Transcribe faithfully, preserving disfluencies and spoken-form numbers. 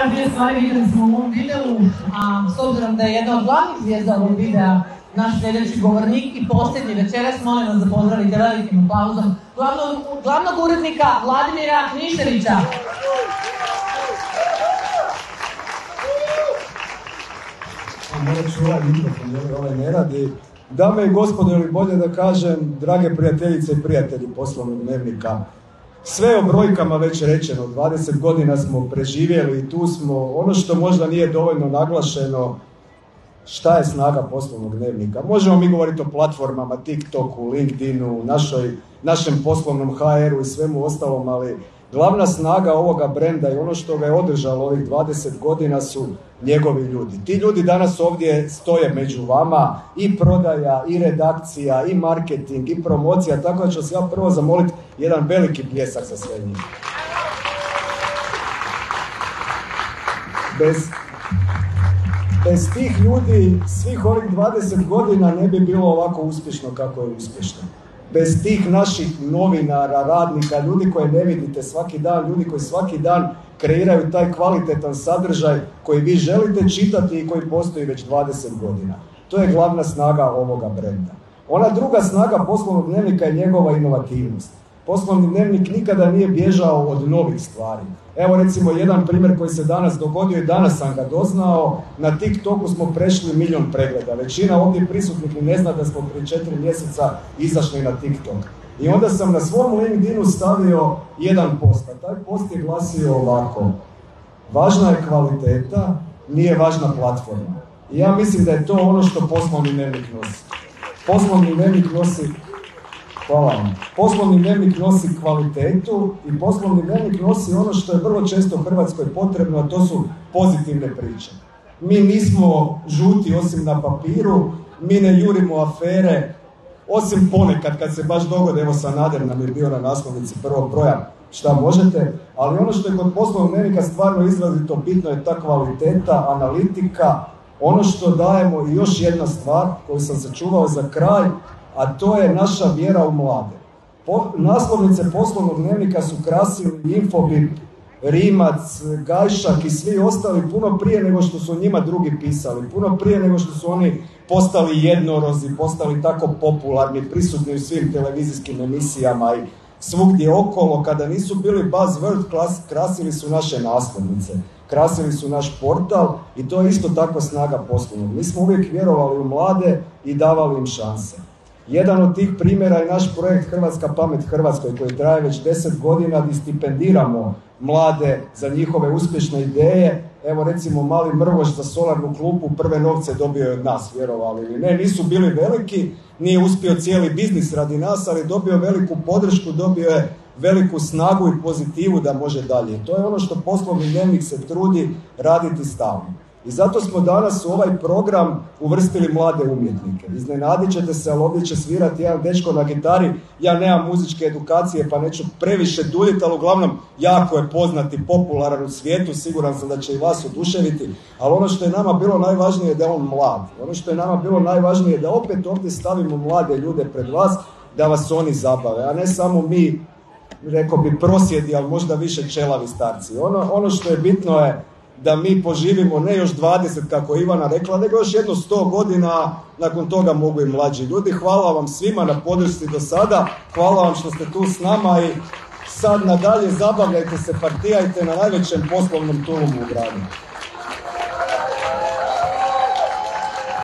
Ove dvije stvari vidjeli smo u ovom videu, a s obzirom da je jedna od glavnih zvijezda ovog videa naš sljedeći govornik i posljednji večeras, molim vas da pozdravite velikim aplauzom glavnog, glavnog urednika Vladimira Kniševića. Ovaj ne radi. Dame i gospodo, ili bolje da kažem, drage prijateljice i prijatelji poslovnog dnevnika, sve je o brojkama već rečeno, dvadeset godina smo preživjeli i tu smo. Ono što možda nije dovoljno naglašeno, šta je snaga poslovnog dnevnika. Možemo mi govoriti o platformama, TikToku, LinkedInu, našoj, našem poslovnom ha eru i svemu ostalom, ali glavna snaga ovoga brenda i ono što ga je održalo ovih dvadeset godina su njegovi ljudi. Ti ljudi danas ovdje stoje među vama, i prodaja, i redakcija, i marketing, i promocija, tako da ću se ja prvo zamoliti jedan veliki pljesak za sve njih. Bez, bez tih ljudi svih ovih dvadeset godina ne bi bilo ovako uspješno kako je uspješno. Bez tih naših novinara, radnika, ljudi koje ne vidite svaki dan, ljudi koji svaki dan kreiraju taj kvalitetan sadržaj koji vi želite čitati i koji postoji već dvadeset godina. To je glavna snaga ovoga brenda. Ona druga snaga poslovnog dnevnika je njegova inovativnost. Poslovni dnevnik nikada nije bježao od novih stvari. Evo recimo jedan primjer koji se danas dogodio i danas sam ga doznao. Na TikToku smo prešli milion pregleda. Većina ovdje prisutnih ne zna da smo prije četiri mjeseca izašli na TikTok. I onda sam na svom LinkedInu stavio jedan post, a taj post je glasio ovako: važna je kvaliteta, nije važna platforma. I ja mislim da je to ono što poslovni dnevnik nosi. Poslovni dnevnik nosi Hvala vam. Poslovni dnevnik nosi kvalitetu i poslovni dnevnik nosi ono što je vrlo često u Hrvatskoj potrebno, a to su pozitivne priče. Mi nismo žuti osim na papiru, mi ne jurimo afere, osim ponekad kad se baš dogode. Evo Sanader nam je bio na naslovnici prvog broja, šta možete, ali ono što je kod poslovnog dnevnika stvarno izrazito bitno je ta kvaliteta, analitika, ono što dajemo. I još jedna stvar koju sam sačuvao za kraj, a to je naša vjera u mlade. Po, naslovnice poslovnog dnevnika su krasili Infobip, Rimac, Gajšak i svi ostali puno prije nego što su njima drugi pisali, puno prije nego što su oni postali jednorozi, postali tako popularni, prisutni u svim televizijskim emisijama i svugdje okolo. Kada nisu bili buzzword, krasili su naše naslovnice, krasili su naš portal i to je isto tako snaga poslovnog. Mi smo uvijek vjerovali u mlade i davali im šanse. Jedan od tih primjera je naš projekt Hrvatska pamet Hrvatskoj koji traje već deset godina gdje stipendiramo mlade za njihove uspješne ideje. Evo recimo mali Mrvoš za solarnu klupu prve novce dobio je od nas, vjerovali ili ne. Nisu bili veliki, nije uspio cijeli biznis radi nas, ali dobio veliku podršku, dobio je veliku snagu i pozitivu da može dalje. To je ono što poslovni dnevnik se trudi raditi stalno. I zato smo danas u ovaj program uvrstili mlade umjetnike. Iznenadit ćete se, ali ovdje će svirati jedan dečko na gitari. Ja nemam muzičke edukacije pa neću previše duljiti, ali uglavnom jako je poznat i popularan u svijetu. Siguran sam da će i vas oduševiti. Ali ono što je nama bilo najvažnije je da je on mlad. Ono što je nama bilo najvažnije je da opet ovdje stavimo mlade ljude pred vas, da vas oni zabave, a ne samo mi, rekao bi, prosjedi, ali možda više čelavi starci. Ono, ono što je bitno je da mi poživimo ne još dvadeset kako je Ivana rekla, nego još jedno sto godina, nakon toga mogu i mlađi ljudi. Hvala vam svima na podršci do sada, hvala vam što ste tu s nama i sad nadalje zabavljajte se, partijajte na najvećem poslovnom tulumu u gradu.